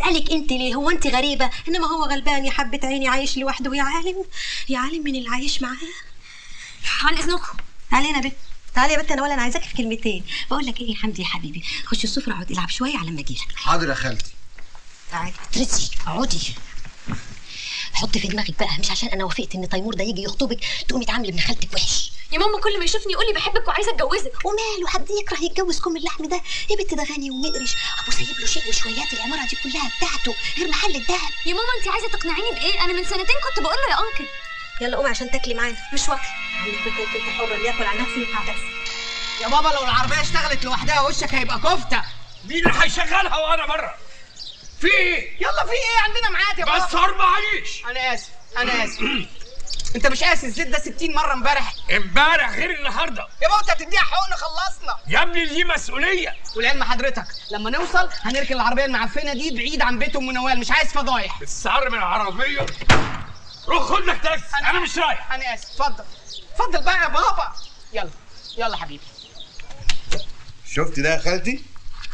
بسألك انت ليه؟ هو انت غريبة؟ انما هو غلبان يا حبة عيني، عايش لوحده يا عالم، يا عالم من اللي عايش معاه. عن اذنكم. تعالي يا بنت، تعالي يا بنت، انا ولا انا عايزاكي في كلمتين. بقول لك ايه يا حمدي يا حبيبي، خش السفرة اقعد العب شوية على ما اجيلك. حاضر يا خالتي. تعالي ترسي اقعدي. حطي في دماغك بقى، مش عشان انا وافقت ان تيمور ده يجي يخطبك تقومي تعاملي ابن خالتك وحش. يا ماما كل ما يشوفني يقول لي بحبك وعايزه اتجوزك. وماله، حد يكره يتجوز كم اللحم ده؟ يا بنت ده غني ومقرش، ابو سايب له شيء وشويات، العماره دي كلها بتاعته غير محل الدهب. يا ماما انت عايزه تقنعيني بايه؟ انا من سنتين كنت بقول له يا انكل. يلا قومي عشان تاكلي معانا. مش واكله. انت حره، اللي ياكل على نفسه يقع بس. يا بابا لو العربيه اشتغلت لوحدها وشك هيبقى كفته. مين اللي هيشغلها وانا بره؟ في ايه؟ يلا في ايه؟ عندنا ميعاد يا بابا. بس 4 عيش. انا اسف انا اسف. انت مش قاسي الزيت ده 60 مره امبارح؟ امبارح غير النهارده. يا بابا انت هتديها حقن خلصنا. يا ابني دي مسؤوليه. ولعلم حضرتك لما نوصل هنركن العربيه المعفنه دي بعيد عن بيت ام نوال، مش عايز فضايح. السعر من العربيه. روح خد لك تاكسي، انا مش رايح. انا اسف. اتفضل اتفضل بقى يا بابا. يلا يلا حبيبي. شفت ده يا خالتي؟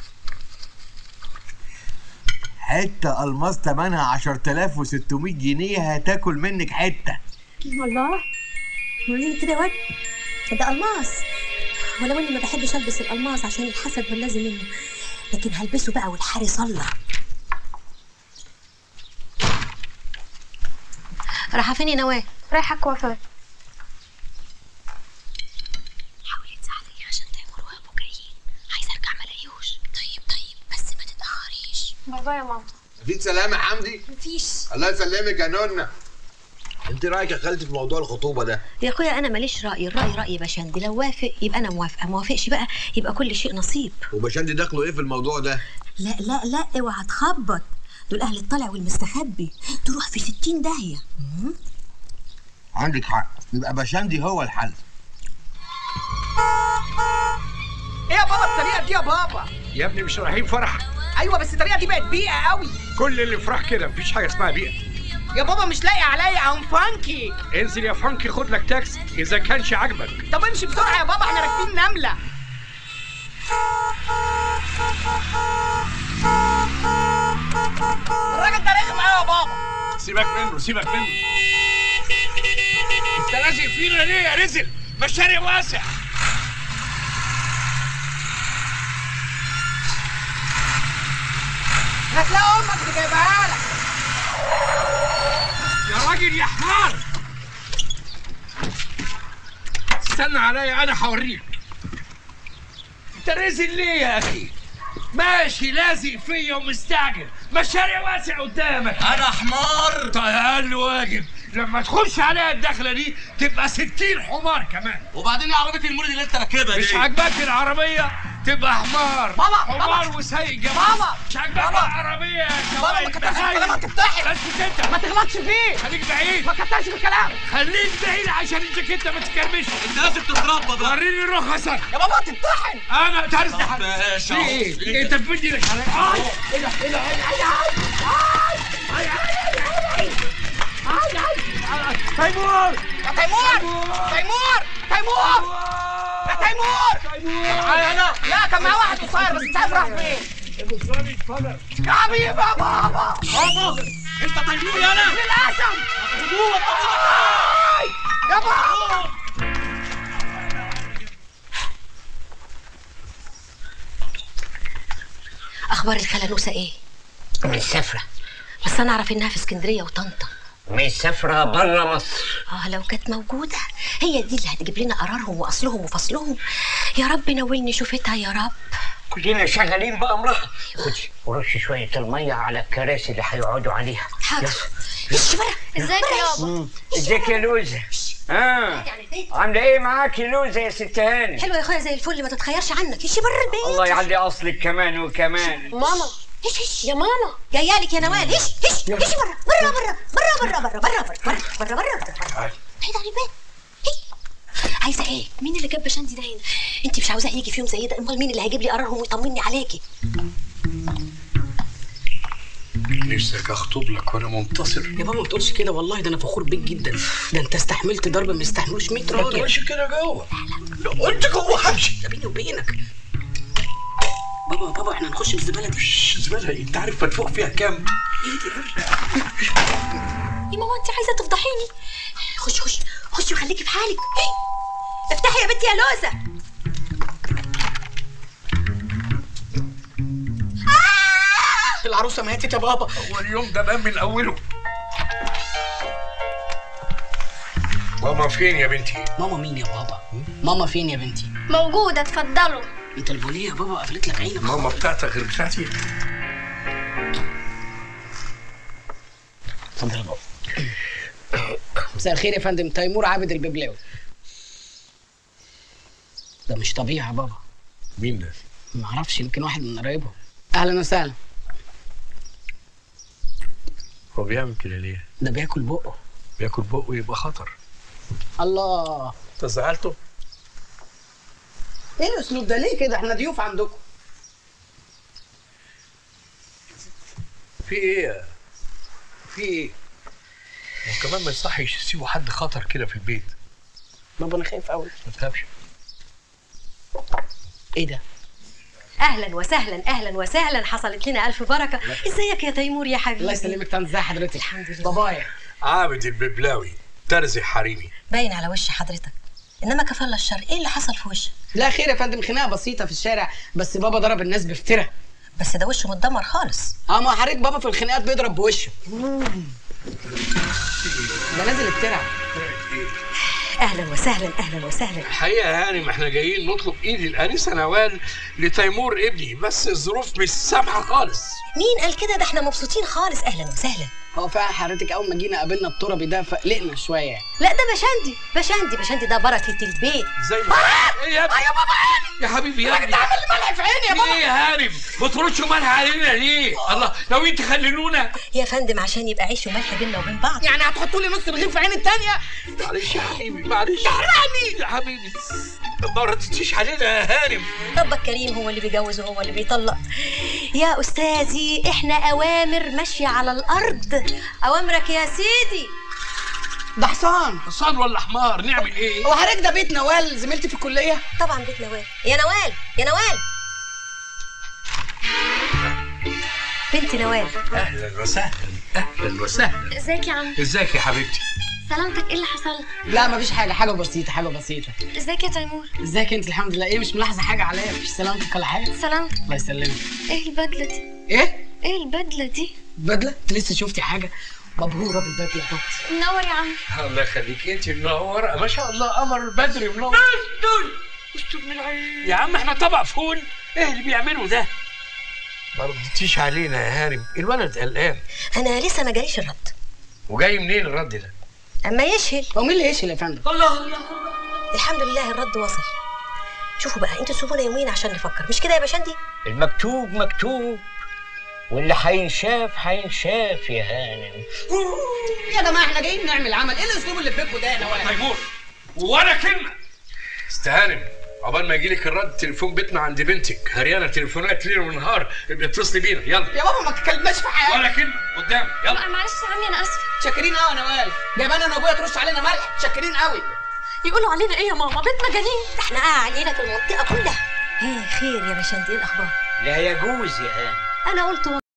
حته الماس ثمنها 10600 جنيه، هتاكل منك حته. الله، وريني كده يا واد. ده الماس، ولو اني ما بحبش البس الالماس عشان الحسد واللازم منه، لكن هلبسه بقى والحارس الله. رايحه فين يا نواه؟ رايحه الكوافير. حاولي تساعديني عشان تيمور وابو جايين، عايزه ارجع ما الاقيوش. طيب بس ما تتاخريش. باي باي يا ماما. مفيش سلام يا حمدي؟ مفيش. الله يسلمك يا نونا. انت رايك يا خالتي في موضوع الخطوبه ده؟ يا اخويا انا ماليش راي، الراي راي باشندي، لو وافق يبقى انا موافقه، ما وافقش بقى يبقى كل شيء نصيب. وباشندي دخله ايه في الموضوع ده؟ لا اوعى تخبط، دول اهل الطلع والمستخبي، تروح في 60 داهيه. عندك حق، يبقى باشندي هو الحل. ايه يا بابا الطريقه دي يا بابا؟ يا ابني مش رايحين فرح؟ ايوه بس الطريقه دي بقت بيئه قوي. كل اللي فرح كده، مفيش حاجه اسمها بيئه. يا بابا مش لاقي عليا ام فانكي. انزل يا فانكي خد لك تاكسي اذا كانش عاجبك. طب امشي بسرعه يا بابا، احنا راكبين نمله. الراجل ده رخم قوي يا بابا. سيبك منه. انت لازق فينا ليه يا رزل؟ مشاري واسع. هتلاقي امك اللي جايبها لك. يا راجل يا حمار، استنى عليا انا هوريك. انت رزل ليه يا اخي؟ ماشي لازق فيا ومستعجل، مشاريع واسع قدامك. انا حمار. طيب اقل واجب لما تخش عليها الدخله دي تبقى 60 حمار كمان. وبعدين ايه عربيه المولد اللي انت راكبها دي؟ مش عاجباك العربيه تبقى حمار. بابا حمار وسايق جمال. بابا مش عاجباك العربيه يا بابا ما كترش في الكلام هتفتحي. بس انت ما تغلطش فيه. خليك بعيد. ما كترش في الكلام. خليك بعيد عشان الجاكيته ما تتكرمش. انت لازم تتربى بقى. وريني رخصك. يا بابا هتمتحن. انا تعرف ماشي. في ايه؟ انت بتمد ايدك عليا. ايه ده تيمور يا تيمور يا تيمور. انا لا كان معاه واحد قصير بس مش عارف راح فين. يا حبيبي يا بابا. انت تيمور يا انا؟ للاسف. يا بابا. اخبار الخاله نوسه ايه؟ مسافرة. بس انا اعرف انها في اسكندريه وطنطا. مسافرة برا مصر. لو كانت موجوده هي دي اللي هتجيب لنا قرارهم واصلهم وفصلهم. يا رب ناولني شوفتها يا رب. كلنا شغالين بأمرها. خدي ورشي شوية المية على الكراسي اللي هيقعدوا عليها. حاضر. ايش بره؟ ازيك يا يابا؟ ازيك يا لوزة؟ عاملة ايه معاكي لوزة يا ست هاني؟ حلوه يا اخويا زي الفل، ما تتخيرش عنك. ايش بره البيت؟ الله يعلي اصلك كمان وكمان. ماما. ايش يا ماما جايالك يا نوال. ايش بره بعيد عن البيت. عايزه ايه؟ مين اللي جاب بشندي ده هنا؟ انت مش عاوزاه يجي في يوم زي ده؟ امال مين اللي هيجيب لي قرارهم ويطمني عليكي؟ نفسك اخطب لك وانا منتصر. يا بابا ما تقولش كده والله، ده انا فخور بيك جدا. ده انت استحملت ضرب ما يستحملوش 100 راجل. ما تقولش كده جوه. لو قلت جوه همشي. ده بيني وبينك. بابا احنا نخش الزباله دي. زباله ايه؟ انت عارف مدفوع فيها كام؟ ايه دي يا ماما انت عايزه تفضحيني. خشي وخليكي في حالك. افتحي يا بنتي يا لوزه. العروسه ماتت يا بابا. هو اليوم ده بان من اوله. ماما فين يا بنتي؟ ماما مين يا بابا؟ ماما فين يا بنتي؟ موجودة اتفضلوا. انت البوليه يا بابا قفلت لك عينك. ماما بتاعتك غير بتاعتي. اتفضل يا بابا. مساء الخير يا فندم، تيمور عابد الببلاوي. ده مش طبيعي يا بابا. مين ده؟ ما اعرفش، يمكن واحد من قرايبهم. اهلا وسهلا. هو بيعمل كده ليه؟ ده بياكل بقه. بياكل بقه يبقى خطر. الله. انت زعلته؟ ايه الاسلوب ده؟ ليه كده؟ احنا ضيوف عندكم. في ايه؟ في ايه؟ وكمان ما يصحش يسيبوا حد خطر كده في البيت. بابا انا خايف قوي. ما تخافش. ايه ده؟ اهلا وسهلا اهلا وسهلا، حصلت لنا الف بركه. ازيك يا تيمور يا حبيبي؟ الله يسلمك. تمام، ازي حضرتك؟ الحمد لله. بابايا عابد الببلاوي ترزي حريمي. باين على وش حضرتك، انما كفالة الشر. ايه اللي حصل في وشك؟ لا خير يا فندم، خناقه بسيطه في الشارع، بس بابا ضرب الناس بفتره. بس ده وشه متدمر خالص. ما حضرتك بابا في الخناقات بيضرب بوشه. ده نازل افترع. اهلا وسهلا اهلا وسهلا. الحقيقه يعني ما احنا جايين نطلب ايد الانسه نوال لتيمور ابني، بس الظروف مش سامحه خالص. مين قال كده؟ ده احنا مبسوطين خالص. اهلا وسهلا. هو فعلا حضرتك اول ما جينا قابلنا التربي ده فقلقنا شويه يعني. لا ده بشندي ده بركه البيت. زي ما ايه يا ابني؟ يا بابا عيني يا حبيبي يا ابني، تعمل لي ملح في عيني يا بابا. ايه يا هانم؟ ما تردش مالها علينا ليه؟ الله، ناويين تخللونا؟ يا فندم عشان يبقى عيش وملح بيننا وبين بعض. يعني هتحطوا لي نص رغيف في عين التانيه؟ معلش يا حبيبي معلش. تحرقني يا حبيبي ما ردتيش علينا يا هانم. ربك كريم، هو اللي بيجوز وهو اللي بيطلق. يا استاذي احنا اوامر ماشيه على الارض. اوامرك يا سيدي. ده حصان. حصان ولا حمار؟ نعمل ايه؟ هو حضرتك ده بيت نوال زميلتي في الكليه؟ طبعا بيت نوال. يا نوال يا نوال، بنت نوال. اهلا وسهلا اهلا وسهلا. ازيك يا عم؟ ازيك يا حبيبتي؟ سلامتك، ايه اللي حصل؟ لا مفيش حاجه، حاجه بسيطه. ازيك يا تيمور؟ ازيك انت؟ الحمد لله. ايه مش ملاحظه حاجه عليا؟ مفيش سلامتك ولا حاجه؟ سلامتك. الله يسلمك. ايه البدلة دي؟ ايه البدلة دي؟ بدله؟ انت لسه شفتي حاجه؟ مبهوره بالبدله يا بابا. منور يا عم. الله يخليك، انت منوره ما شاء الله. قمر بدري منور. استر من العين يا عم، احنا طبق فول. ايه اللي بيعملوا ده؟ ما ردتيش علينا يا هانم، الولد قلقان. انا لسه ما جاليش الرد. وجاي منين الرد ده؟ اما يشهل. هو مين اللي يشهل يا فندم؟ الله. الحمد لله الرد وصل. شوفوا بقى انتوا سيبونا يومين عشان نفكر، مش كده يا باشندي؟ المكتوب مكتوب، واللي هينشاف هينشاف يا هانم. يا جماعه احنا جايين نعمل عمل، ايه الاسلوب اللي في بيتكم ده يا نوال؟ تيمور ولا كلمه. استهانم، عقبال ما يجيلك الرد تليفون بيتنا عند بنتك هريانه تليفونات ليل ونهار، ابقي اتصلي بينا يلا. يا بابا ما تتكلمناش في حاجه. ولا كلمه قدام يلا. معلش يا عمي انا اسفة. شاكرين قوي يا نوال، جايبانا انا وابويا ترش علينا ملح، شاكرين قوي. يقولوا علينا ايه يا ماما؟ بيت مجانين. ده احنا علينا في المنطقه كلها. ايه خير يا باشندي؟ ايه الاخبار؟ لا يجوز يا هانم. انا قلت